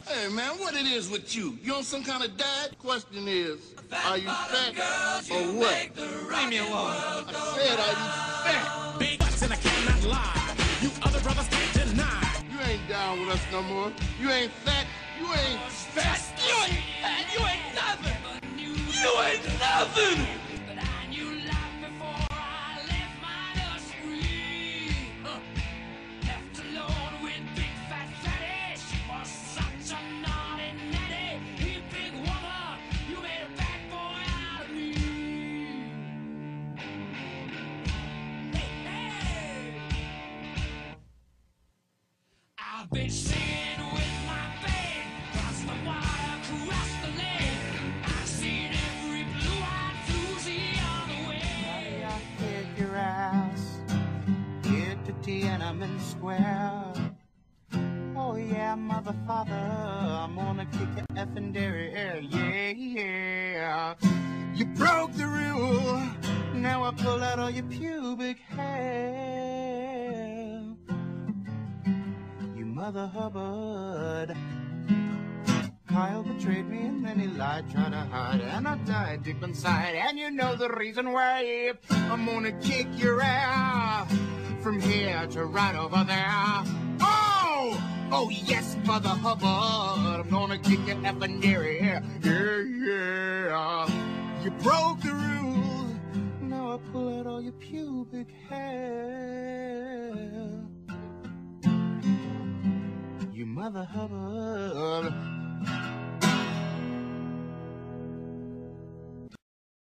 Hey, man, what it is with you? You on some kind of diet? Question is, are you fat or what? Leave me alone. I said, are you fat? Big butts and I cannot lie. You other brothers can't deny. You ain't down with us no more. You ain't fat. You ain't fat. You ain't fat. You ain't nothing. You ain't nothing. I've been singing with my band, cross the wire, cross the lane. I've seen every blue-eyed floozy on the way. I'll kick your ass, get to Tiananmen Square. Oh yeah, mother, father, I'm gonna kick your effing derriere. Yeah, yeah. You broke the rule, now I pull out all your pubic hair. Mother Hubbard, Kyle betrayed me and then he lied, tried to hide, and I died deep inside. And you know the reason why. I'm gonna kick your ass from here to right over there. Oh yes, Mother Hubbard, I'm gonna kick your effing derriere. Yeah, yeah. You broke the rules, now I pull out all your pubic hair. You Mother Hubbard.